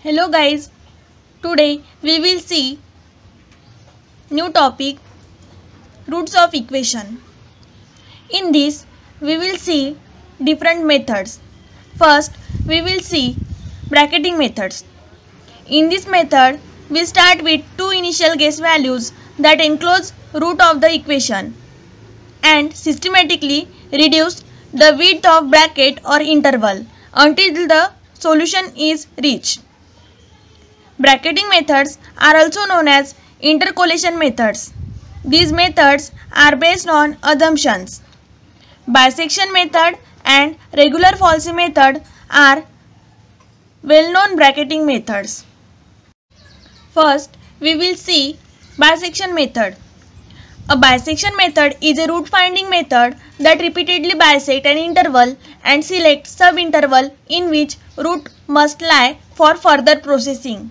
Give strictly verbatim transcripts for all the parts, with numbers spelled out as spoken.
Hello guys, today we will see new topic roots of equation. In this we will see different methods. First we will see bracketing methods. In this method we start with two initial guess values that enclose root of the equation and systematically reduce the width of bracket or interval until the solution is reached. Bracketing methods are also known as interpolation methods. These methods are based on assumptions. Bisection method and regular falsi method are well-known bracketing methods. First, we will see bisection method. A bisection method is a root finding method that repeatedly bisects an interval and selects subinterval in which root must lie for further processing.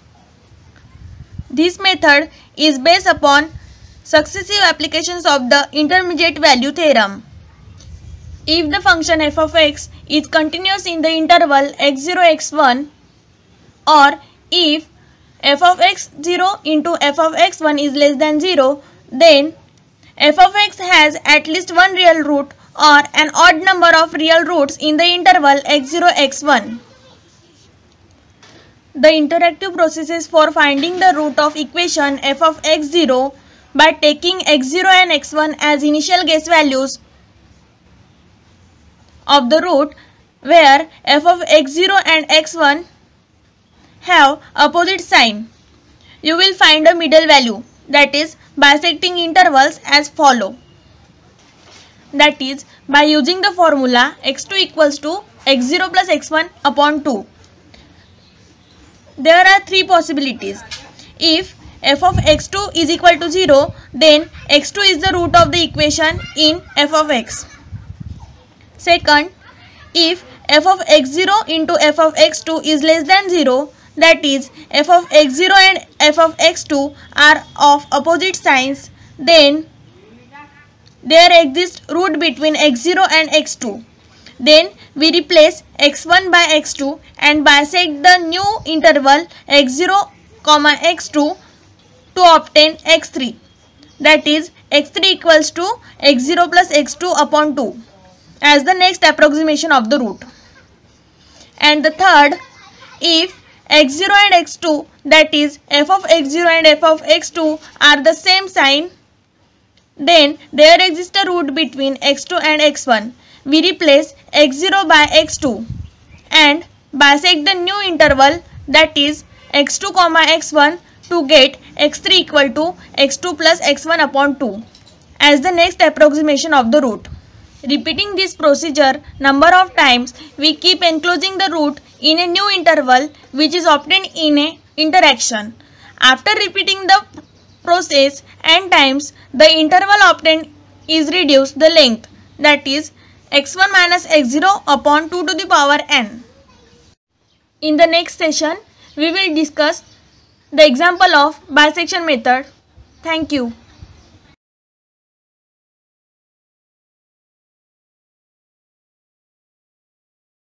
This method is based upon successive applications of the intermediate value theorem. If the function f of x is continuous in the interval x zero x one, or if f of x zero into f of x one is less than zero, then f of x has at least one real root or an odd number of real roots in the interval x zero x one. The interactive processes for finding the root of equation f of x zero by taking x zero and x one as initial guess values of the root, where f of x zero and x one have opposite sign. You will find a middle value, that is bisecting intervals, as follow. That is by using the formula x two equals to x zero plus x one upon two. There are three possibilities. If f of x two is equal to zero, then x two is the root of the equation in f of x. Second, if f of x zero into f of x two is less than zero, that is f of x zero and f of x two are of opposite signs, then there exists root between x zero and x two. Then we replace x one by x two and bisect the new interval x zero comma x two to obtain x three. That is x three equals to x zero plus x two upon two as the next approximation of the root. And the third, if x zero and x two, that is f of x zero and f of x two are the same sign, then there exists a root between x two and x one. We replace x zero by x two and bisect the new interval, that is x two comma x one, to get x three equal to x two plus x one upon two as the next approximation of the root. Repeating this procedure number of times, we keep enclosing the root in a new interval which is obtained in a interaction. After repeating the process n times, the interval obtained is reduced the length, that is x one minus x zero upon two to the power n. In the next session, we will discuss the example of bisection method. Thank you.